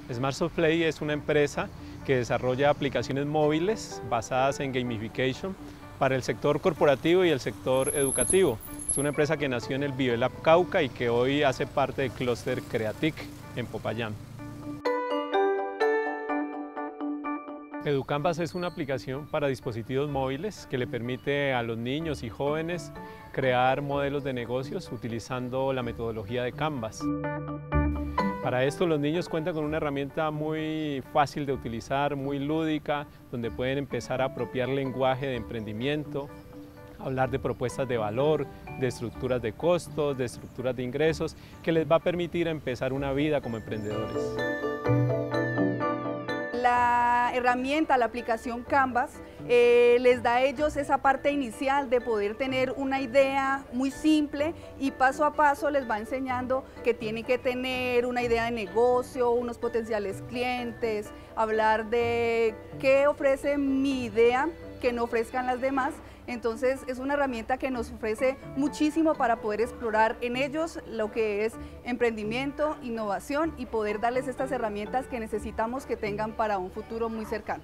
Smartsoft Play es una empresa que desarrolla aplicaciones móviles basadas en gamification para el sector corporativo y el sector educativo. Es una empresa que nació en el Vivelab Cauca y que hoy hace parte del clúster Creatic en Popayán. EduCanvas es una aplicación para dispositivos móviles que le permite a los niños y jóvenes crear modelos de negocios utilizando la metodología de Canvas. Para esto los niños cuentan con una herramienta muy fácil de utilizar, muy lúdica, donde pueden empezar a apropiar lenguaje de emprendimiento, hablar de propuestas de valor, de estructuras de costos, de estructuras de ingresos, que les va a permitir empezar una vida como emprendedores. La herramienta, la aplicación Canvas, les da a ellos esa parte inicial de poder tener una idea muy simple y paso a paso les va enseñando que tienen que tener una idea de negocio, unos potenciales clientes, hablar de qué ofrece mi idea que no ofrezcan las demás. Entonces es una herramienta que nos ofrece muchísimo para poder explorar en ellos lo que es emprendimiento, innovación y poder darles estas herramientas que necesitamos que tengan para un futuro muy cercano.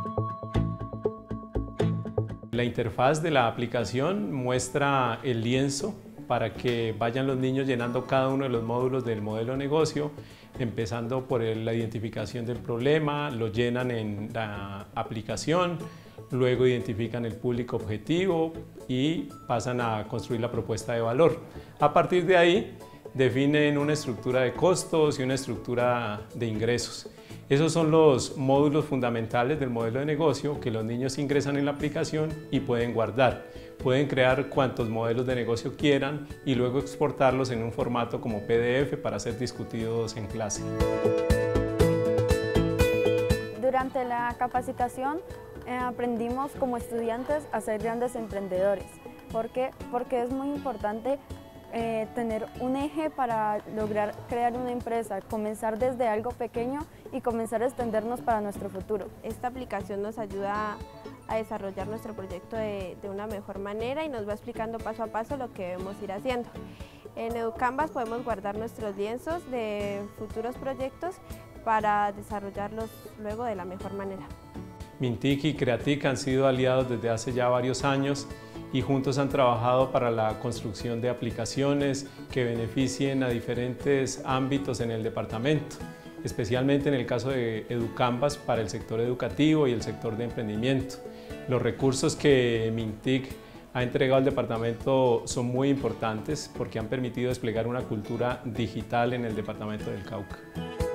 La interfaz de la aplicación muestra el lienzo para que vayan los niños llenando cada uno de los módulos del modelo de negocio, empezando por la identificación del problema, lo llenan en la aplicación, luego identifican el público objetivo y pasan a construir la propuesta de valor. A partir de ahí definen una estructura de costos y una estructura de ingresos. Esos son los módulos fundamentales del modelo de negocio que los niños ingresan en la aplicación y pueden guardar. Pueden crear cuantos modelos de negocio quieran y luego exportarlos en un formato como PDF para ser discutidos en clase. Durante la capacitación aprendimos como estudiantes a ser grandes emprendedores. ¿Por qué? Porque es muy importante tener un eje para lograr crear una empresa, comenzar desde algo pequeño y comenzar a extendernos para nuestro futuro. Esta aplicación nos ayuda a desarrollar nuestro proyecto de una mejor manera y nos va explicando paso a paso lo que debemos ir haciendo. En EduCanvas podemos guardar nuestros lienzos de futuros proyectos para desarrollarlos luego de la mejor manera. Mintic y Creatic han sido aliados desde hace ya varios años y juntos han trabajado para la construcción de aplicaciones que beneficien a diferentes ámbitos en el departamento, especialmente en el caso de EduCanvas para el sector educativo y el sector de emprendimiento. Los recursos que Mintic ha entregado al departamento son muy importantes porque han permitido desplegar una cultura digital en el departamento del Cauca.